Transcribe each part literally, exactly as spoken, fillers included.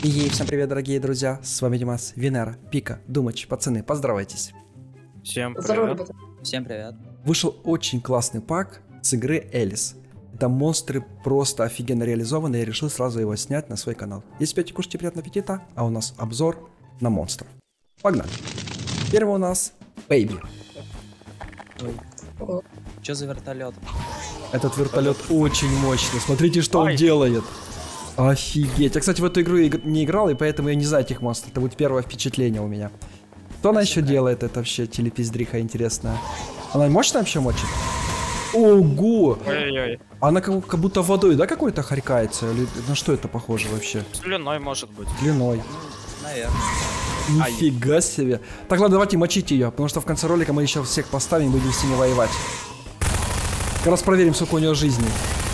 И всем привет, дорогие друзья, с вами Димас, Венера, Пика, Думач, пацаны, поздравайтесь. Всем привет. Всем привет. Вышел очень классный пак с игры Элис. Там монстры просто офигенно реализованы, я решил сразу его снять на свой канал. Если пьете, кушайте, приятного аппетита, а у нас обзор на монстров. Погнали. Первый у нас Бэйби. Ой. Что за вертолет? Этот вертолет очень мощный, смотрите, что Ой. он делает. Офигеть. Я, кстати, в эту игру не играл, и поэтому я не знаю этих монстров. Это будет первое впечатление у меня. Что она еще делает? Это вообще телепиздриха интересная. Она мощная вообще мочит? Ого! Ой-ой-ой. Она как, как будто водой, да, какой-то харькается? Или на что это похоже вообще? Слюной может быть. Слюной. Наверное. Нифига себе. Так, ладно, давайте мочить ее, потому что в конце ролика мы еще всех поставим и будем с ними воевать. Как раз проверим, сколько у нее жизни.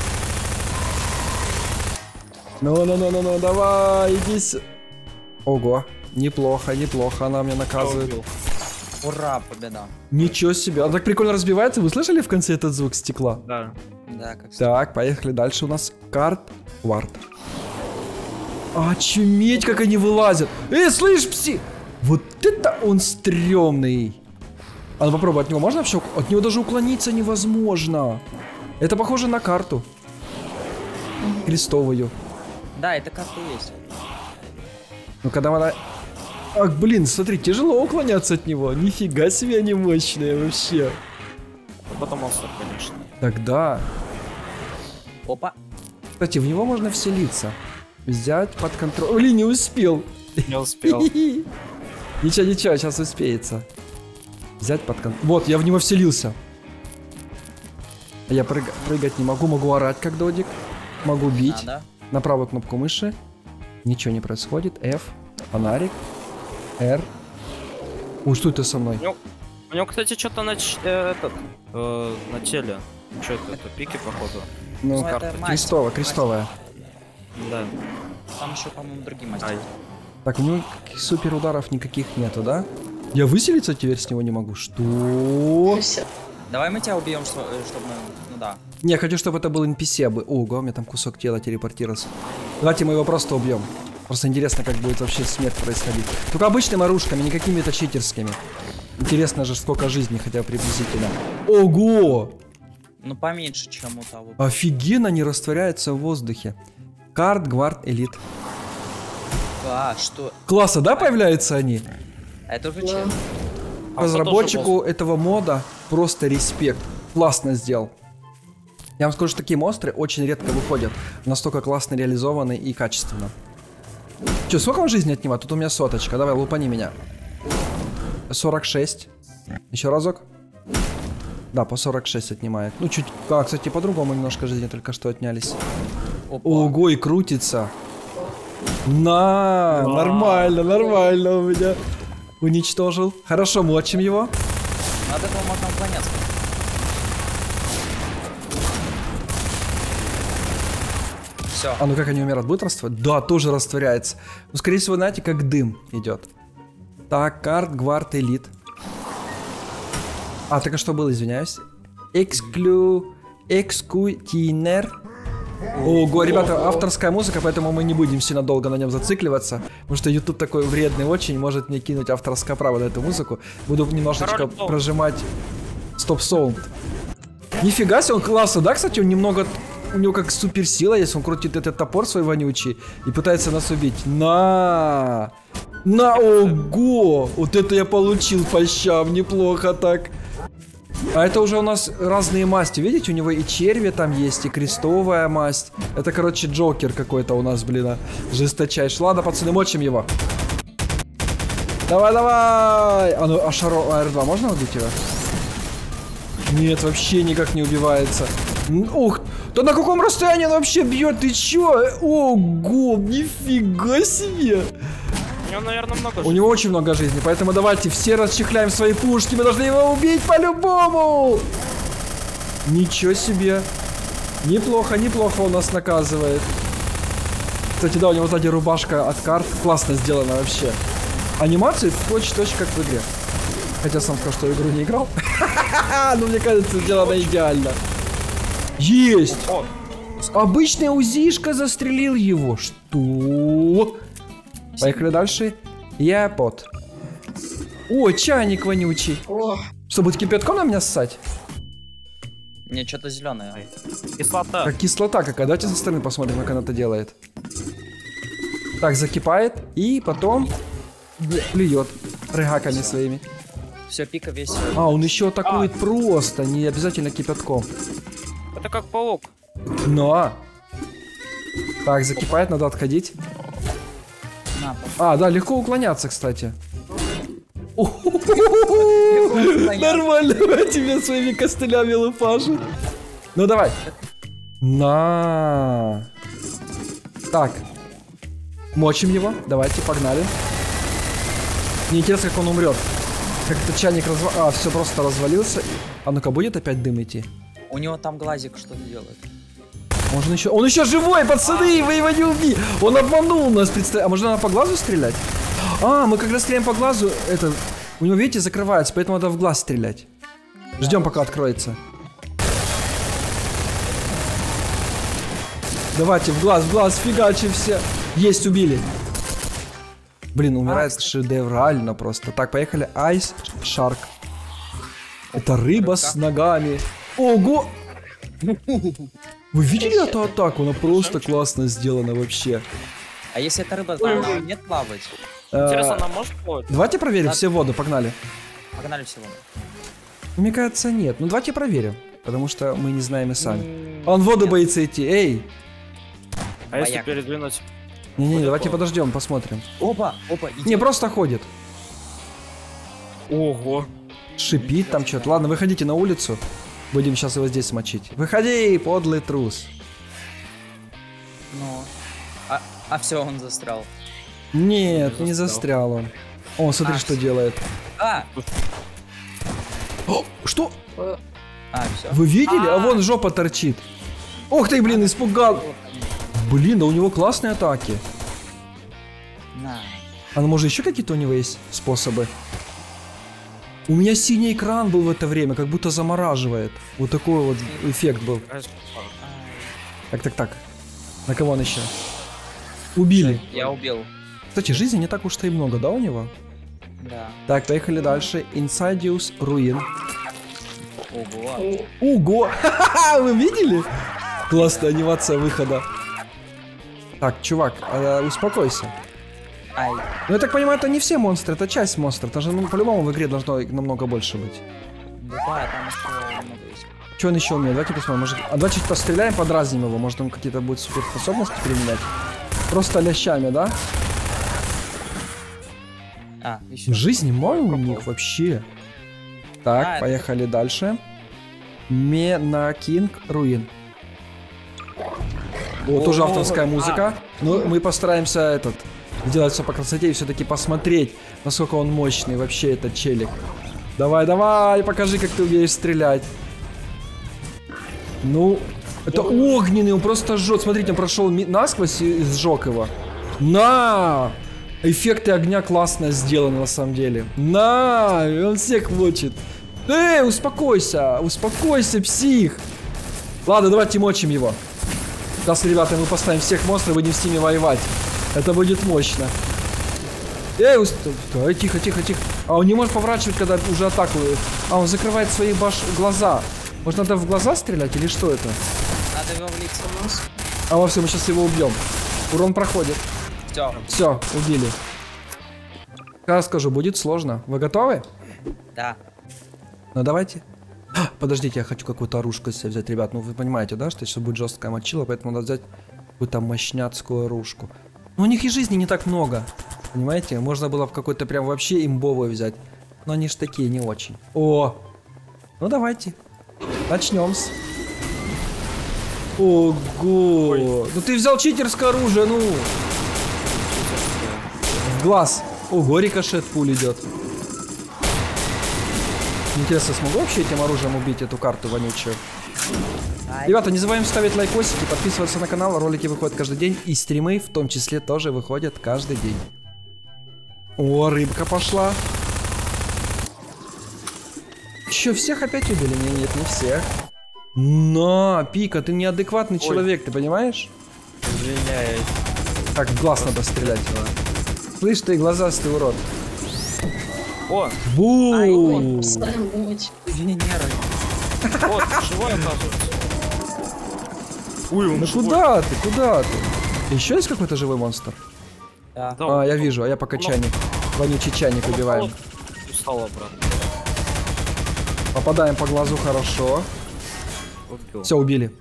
Ну-ну-ну-ну-ну, давай, иди сюда. Ого, неплохо, неплохо, она меня наказывает. Ура, победа. Ничего себе, она так прикольно разбивается, вы слышали в конце этот звук стекла? Да. Да, как Так, поехали дальше, у нас карт Вард. Очуметь, как они вылазят. Эй, слышь, пси! Вот это он стрёмный. А ну попробуй, от него можно вообще? От него даже уклониться невозможно. Это похоже на карту. Крестовую. Да, это карта есть. Ну когда она... Ах, блин, смотри, тяжело уклоняться от него. Нифига себе они мощные вообще. А потом монстр, конечно. Тогда... Опа. Кстати, в него можно вселиться. Взять под контроль... Блин, не успел. Не успел. Ничего, ничего, сейчас успеется. Взять под контроль... Вот, я в него вселился. Я прыг... прыгать не могу, могу орать как додик. Могу бить. А, да? На правую кнопку мыши. Ничего не происходит. F. Фонарик. R. Ой, что это со мной? У него, у него кстати, что-то на, э, этот, э, на теле. Что это? Это пики, походу. Ну, это крестовая, крестовая. Да. Там еще, по-моему, другие мастера. Так, у него супер ударов никаких нету, да? Я выселиться теперь с него не могу. Что? Давай мы тебя убьем, чтобы мы... Ну да. Не, я хочу, чтобы это был эн пи си. Ого, у меня там кусок тела телепортировался. Давайте мы его просто убьем. Просто интересно, как будет вообще смерть происходить. Только обычными оружками, не какими-то читерскими. Интересно же, сколько жизни хотя бы приблизительно. Ого! Ну поменьше, чем у того. Офигенно, они растворяются в воздухе. Карт, Гвард, Элит. А, что? Классно, да, появляются они? А это уже чем? Разработчику этого мода просто респект. Классно сделал. Я вам скажу, что такие монстры очень редко выходят. Настолько классно реализованы и качественно. Че, сколько вам жизни от него? Тут у меня соточка. Давай, лупани меня. сорок шесть. Еще разок. Да, по сорок шесть отнимает. Ну, чуть... А, кстати, по-другому немножко жизни только что отнялись. Опа. Ого, и крутится. На, нормально, нормально у меня. Уничтожил. Хорошо, мочим его. От этого можно уклоняться. Все. А ну как они умирают? Будут растворяться? Да, тоже растворяется. Ну, скорее всего, знаете, как дым идет. Так, карт, Гвард, Элит. А, так а что было, извиняюсь? Эксклю... Экскутинер. Ого, ребята, авторская музыка, поэтому мы не будем сильно долго на нем зацикливаться. Потому что YouTube такой вредный очень, может мне кинуть авторское право на эту музыку. Буду немножечко прожимать стоп-саунд. Нифига себе, он классно, да, кстати, он немного... У него как суперсила есть, он крутит этот топор свой вонючий и пытается нас убить. На! На, ого! Вот это я получил по щам, неплохо так. А это уже у нас разные масти, видите, у него и черви там есть, и крестовая масть. Это, короче, Джокер какой-то у нас, блин, жесточайший. Ладно, пацаны, мочим его. Давай, давай! А ну, а шаро... А эр два можно убить его? Нет, вообще никак не убивается. Ух, да на каком расстоянии он вообще бьет? Ты чё? Ого, нифига себе! У него, наверное, много жизни. У него очень много жизни, поэтому давайте все расчехляем свои пушки. Мы должны его убить по-любому! Ничего себе! Неплохо, неплохо он нас наказывает. Кстати, да, у него сзади рубашка от карт. Классно сделано вообще. Анимации точь-точь как в игре. Хотя сам сказал, что в игру не играл. Но мне кажется, сделано идеально. Есть! Обычная узишка застрелил его. Что? Поехали дальше. Япот. О, чайник вонючий. О, Что, будет кипятком на меня ссать? Не, что-то зеленое. Кислота. Как кислота какая. Давайте со стороны посмотрим, как она это делает. Так, закипает. И потом плюет рыгаками своими. Все, пика весь. А, он еще атакует просто, не обязательно кипятком. Это как паук. Но. Так, закипает, надо отходить. На, А, да, легко уклоняться, кстати. уклоняться. Нормально, тебе своими костылями лупашит. Ну давай. На. Так. Мочим его. Давайте, погнали. Мне интересно, как он умрет. Как этот чайник развал... А, все просто развалился. А ну-ка, будет опять дым идти? У него там глазик что-то делает. Может, он еще... Он еще живой, пацаны! Вы его не убили! Он обманул нас, представь. А может, надо по глазу стрелять? А, мы когда стреляем по глазу, это... У него, видите, закрывается, поэтому надо в глаз стрелять. Ждем, пока откроется. Давайте, в глаз, в глаз, фигачим все. Есть, убили. Блин, умирает шедеврально просто. Так, поехали. Айс Шарк. Это рыба с ногами. Ого! Вы видели эту атаку? Она просто классно сделана вообще. А если эта рыба, там она нет плавать? Интересно, Э, она может плавать? Давайте проверим все в воду, погнали. Погнали всего. Мне кажется, нет. Ну давайте проверим. Потому что мы не знаем и сами. Он в воду боится идти. Эй! А если Поехали. передвинуть? Не-не, давайте подождем, посмотрим. Опа, опа, иди. Не, просто ходит. Ого. Шипит там что-то. Ладно, выходите на улицу. Будем сейчас его здесь смочить. Выходи, подлый трус. Ну. А, а все, он застрял. Нет, Не не застрял. застрял он. О, смотри, А, что делает. А, О, что? э, а, все. Вы видели? А вон жопа торчит. Ух ты, блин, испугал. Блин, да у него классные атаки. На. А ну, может, еще какие-то у него есть способы? У меня синий экран был в это время, как будто замораживает. Вот такой вот эффект был. Так, так, так. На кого он еще? Убили. Я убил. Кстати, жизни не так уж и много, да, у него? Да. Так, поехали дальше. Insidious Ruin. Ого. Ого! Ха-ха-ха! Вы видели? Классная анимация выхода. Так, чувак, э, успокойся. Ай. Ну, я так понимаю, это не все монстры, это часть монстров. Это же, ну, по-любому в игре должно намного больше быть. Да, там еще много есть. Что он еще умеет? Давайте посмотрим. Может... А давайте постреляем, подразним его. Может, он какие-то будет суперспособности применять. Просто лящами, да? А, еще. Жизни мало у них вообще. Так, А, это- поехали дальше. Менакинг Руин. О, тоже О, авторская а. музыка. Но мы постараемся этот сделать все по красоте и все-таки посмотреть, насколько он мощный вообще этот челик. Давай, давай, покажи, как ты умеешь стрелять. Ну, это огненный, он просто жжет. Смотрите, он прошел ми- насквозь и сжег его. На! Эффекты огня классно сделаны на самом деле. На! И он всех мочит. Эй, успокойся, успокойся, псих. Ладно, давайте мочим его. Сейчас, ребята, мы поставим всех монстров, будем с ними воевать. Это будет мощно. Эй, уст... Ой, тихо, тихо, тихо. А он не может поворачивать, когда уже атакует. А, он закрывает свои баш... глаза. Может, надо в глаза стрелять или что это? Надо его влиться в нос. А, во все, мы сейчас его убьем. Урон проходит. Все. Все, убили. Я скажу, будет сложно. Вы готовы? Да. Ну, давайте. А, подождите, я хочу какую-то оружку себе взять, ребят. Ну, вы понимаете, да, что сейчас будет жесткая мочила, поэтому надо взять какую-то мощняцкую оружку. Но у них и жизни не так много. Понимаете? Можно было в какой-то прям вообще имбовую взять. Но они ж такие не очень. О! Ну, давайте. Начнем с... Ого! Ой. Ну ты взял читерское оружие, ну! В глаз. Ого, рикошет пуль идет. Интересно, смогу вообще этим оружием убить эту карту вонючую? Ай. Ребята, не забываем ставить лайкосики, подписываться на канал, ролики выходят каждый день, и стримы в том числе тоже выходят каждый день. О, рыбка пошла. Еще всех опять убили? Нет, нет, не всех. На, Пика, ты неадекватный Ой. человек, ты понимаешь? Извиняюсь. Так, в глаз надо стрелять. Слышь ты, глазастый урод. О, Бум! Срамуть. Венера. вот, живой оказывается. Ой, он Ну живой. куда ты, куда ты? Еще есть какой-то живой монстр? Да. Да, А, он- я вижу, а я пока он- чайник. Вонючий чайник он убиваем. упал и встал обратно. Попадаем по глазу хорошо. Убил. Все, убили.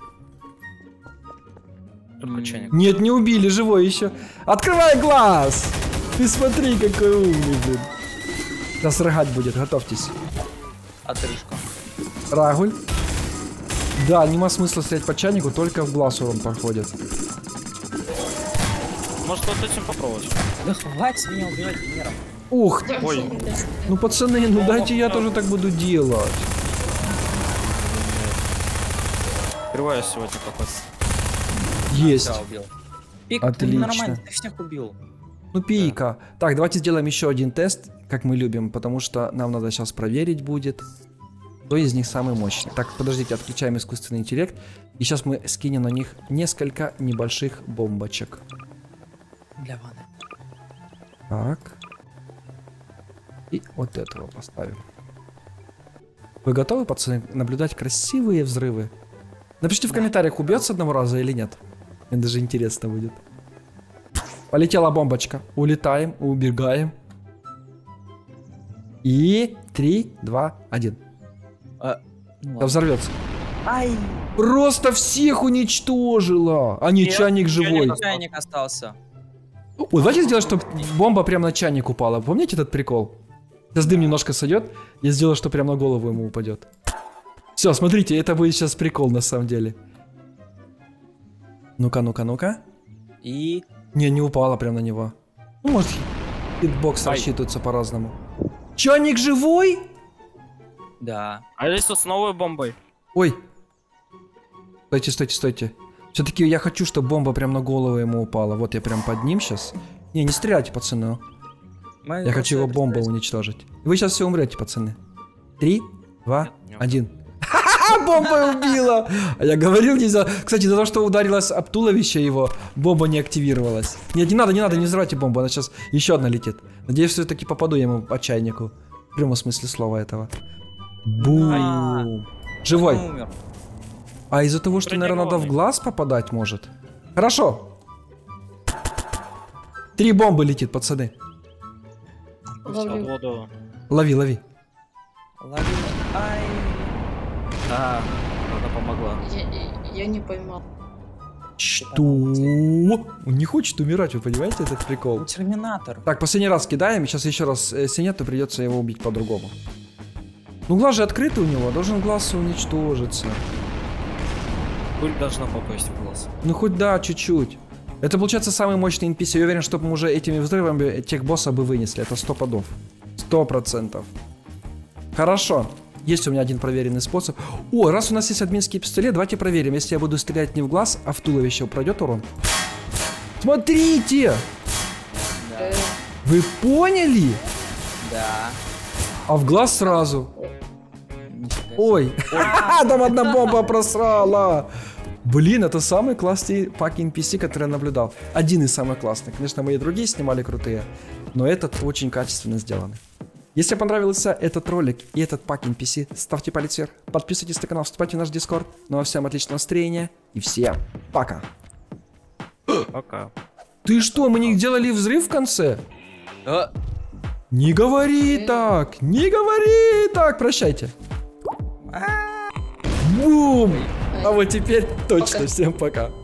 Только чайник. Нет, не убили, живой еще. Открывай глаз! Ты смотри, какой умный, блин. Сейчас рыгать будет, готовьтесь. Отрыжка. Рагуль. Да, нема смысла стрелять по чайнику, только в глаз урон проходит. Может вот этим попробовать? Да хватит меня убивать Венером. Ух, Ой. ну пацаны, ну дайте я тоже так буду делать. Впервые сегодня какой-то. Есть. Да, убил. Пик, Отлично. ты нормально, ты всех убил. Ну пика. Так, давайте сделаем еще один тест, как мы любим, потому что нам надо сейчас проверить будет, кто из них самый мощный. Так, подождите, отключаем искусственный интеллект. И сейчас мы скинем на них несколько небольших бомбочек. Для ванны. Так. И вот этого поставим. Вы готовы, пацаны, наблюдать красивые взрывы? Напишите в комментариях, убьет с одного раза или нет. Мне даже интересно будет. Полетела бомбочка. Улетаем, убегаем. И три, два, один. А, ну Да ладно. взорвется. Ай, Просто всех уничтожила. А не Нет, чайник живой. чайник чайник остался. Ой, давайте сделать, чтобы бомба прямо на чайник упала. Помните этот прикол? Сейчас дым немножко сойдет. Я сделаю, что прямо на голову ему упадет. Все, смотрите, это будет сейчас прикол на самом деле. Ну-ка, ну-ка, ну-ка. И... Не, не упала прямо на него. Ну, может, хитбокс Ай. рассчитывается по-разному. Чайник живой? Да. А если с новой бомбой? Ой. Стойте, стойте, стойте. Все-таки я хочу, чтобы бомба прямо на голову ему упала. Вот я прям под ним сейчас. Не, не стреляйте, пацаны. Мы Я хочу его просто бомбой представить. уничтожить. Вы сейчас все умрете, пацаны. Три, два, Нет. один. Ха-ха, бомба убила! А я говорил, нельзя. Кстати, за то, что ударилась об туловище его, бомба не активировалась. Нет, не надо, не надо, не взрывайте бомбу. Она сейчас еще одна летит. Надеюсь, все-таки попаду я ему по чайнику. В прямом смысле слова этого. Бум. Живой. Он умер. А из-за того, что, наверное, надо в глаз попадать может. Хорошо. Три бомбы летит, пацаны. Ловлю. Воду. Лови, лови. Лови. Ай. Да, она помогла. Я, я не поймал. Что? Он не хочет умирать, вы понимаете этот прикол? Терминатор. Так, последний раз кидаем, сейчас еще раз, э, если нет, то придется его убить по-другому. Ну глаз же открытый у него, должен глаз уничтожиться. Пыль должна попасть в глаз. Ну хоть да, чуть-чуть. Это получается самый мощный эн пи си. Я уверен, что мы уже этими взрывами тех босса бы вынесли. Это сто подов. Сто процентов. Хорошо. Есть у меня один проверенный способ. О, раз у нас есть админский пистолет, давайте проверим. Если я буду стрелять не в глаз, а в туловище, пройдет урон? Смотрите! Да. Э, Вы поняли? Да. А в глаз сразу. Нифига. Ой, там одна бомба просрала. Блин, это самый классный пак эн пи си, который я наблюдал. Один из самых классных. Конечно, мои другие снимали крутые, но этот очень качественно сделан. Если понравился этот ролик и этот пак эн пи си, ставьте палец вверх, подписывайтесь на канал, вступайте в наш дискорд. Ну а всем отличного настроения и всем пока. Пока. Ты что, мы не делали взрыв в конце? А, Не говори так, не говори так, прощайте. Бум! А вот теперь точно, Пока. всем пока.